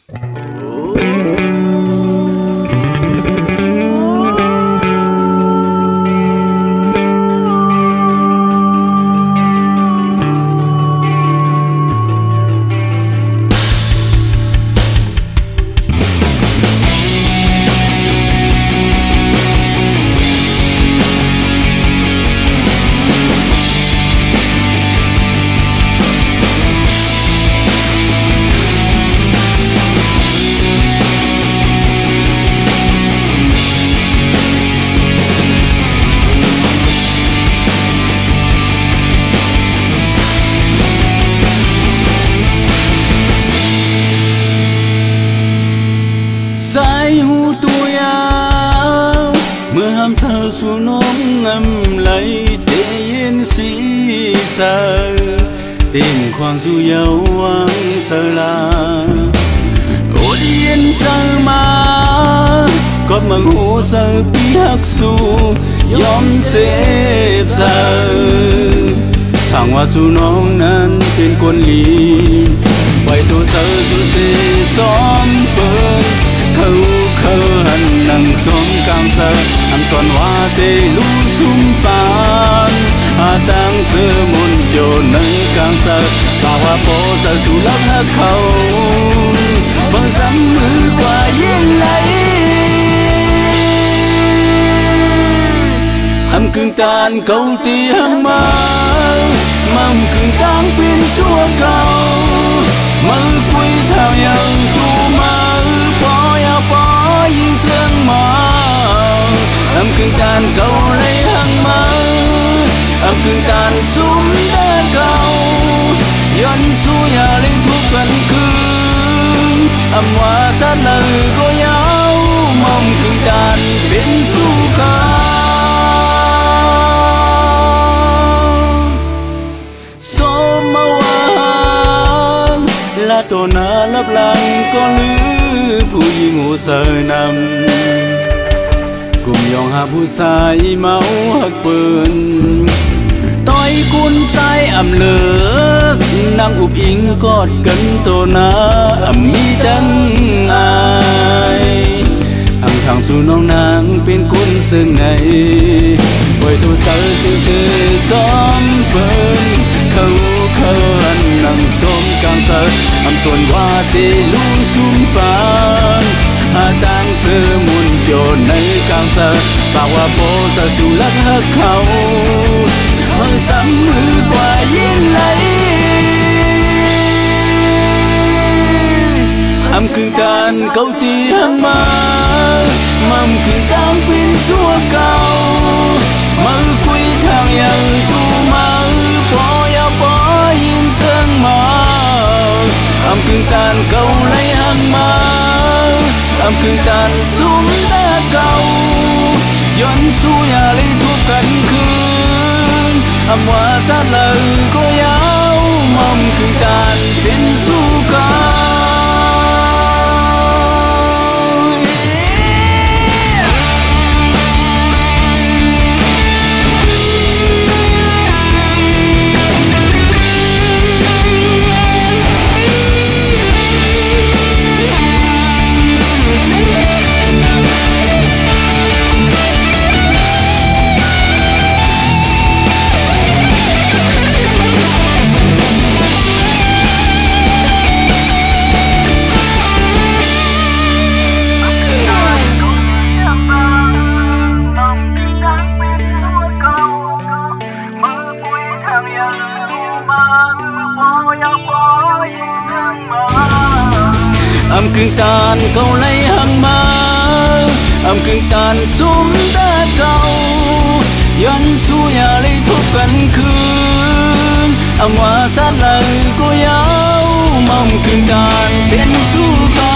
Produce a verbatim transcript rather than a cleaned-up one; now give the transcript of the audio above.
Sai hu tôi áo mưa ham sơ xuống nón ngâm lấy để yên sĩ sơ tìm khoang du dấu ăn sơ la ôi yên sơ mà có mừng hồ sơ bí hắc su yom xếp sơ thằng hoa su nón nan tên quân lý quay tô sơ su xê xóm bơn khâu khâu hân nâng xóm càng sơ ăn son hoa tê lũ sum pan hà tăng sơ môn chiều nâng càng sơ bà hoa bố sơ su lấp hắc khâu vâng dám mưa qua yên lấy hầm cưng tan câu ti hăng mơ mầm cưng tăng pin xua cầu mơ quy thao yang tu mơ bỏ ya bỏ yên sương mơ hầm cưng tan câu lấy hăng mơ hầm cưng tan súng đá cầu yon su ya lấy thuốc gần cưng hầm hoa sát lời cô nhau mong cưng tan pin su cầu là tổ na lấp lăng con lư phụ y ngủ sờ nằm cùng dòng hạ bu sai máu hắc bơn tôi cuốn sai ẩm lửa năng ụp in cọt cấn tổ na ẩm nghi tăng ai ẩm thằng su nong nàng bên cuốn sương ngày quay tu sơ sư sư xóm bơn khâu khâu ăn nằm xóm càng sơ âm xuân hoa tê lũ sum pan hà tăng sơ muôn chiều nay càng sơ bà hoa bố sơ su lắc hắc khâu mơ sắm hư qua yên lấy âm cưng tan câu ti hăng mơ mầm cưng tăng pin xua cầu mơ quy thang yang tu mơ bỏ ya bỏ yên sương mơ âm cưng tan câu lấy hăng mơ âm cưng tan súng đá cầu yon su ya lấy thuốc cẩn khương âm hoa sát lời cô giáo mong cưng tan pin su cầu âm cưng tan câu lấy hăng mơ âm cưng tan súng đá cầu yon su ya lấy thuốc gần khương âm hoa sát lời cô giáo mong cưng tan bên su cầu